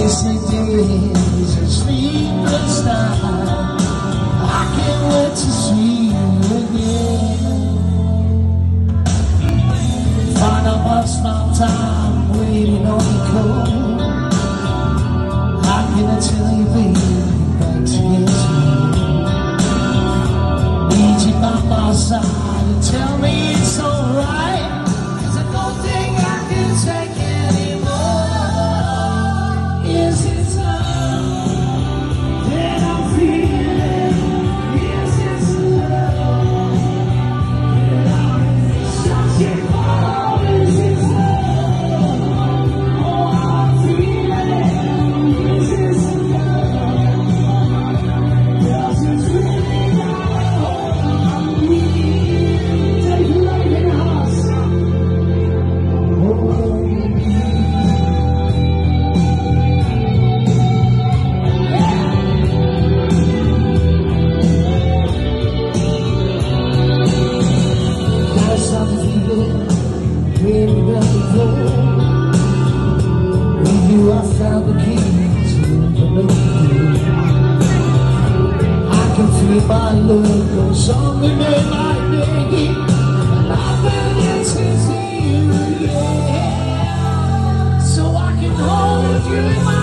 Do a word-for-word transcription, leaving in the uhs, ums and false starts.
wasted days and sleepless nights. I can't wait to see you again. Find out what's my time waiting on the call. How can I tell you, baby, back to get you? Need you by my side and tell me it's alright. 'Cause I don't think I can take anymore. Is it time that I'm feeling? Is it love that I'm searching for? Is it love? Oh, I'm feeling. Is it love? Does it really matter? I'm needing. Take love in us. Oh, I'm feeling very well before. With you I found the keys to infinity. I can feel my love goes on with me like day. And I've been listening to you, yeah. So I can hold you in my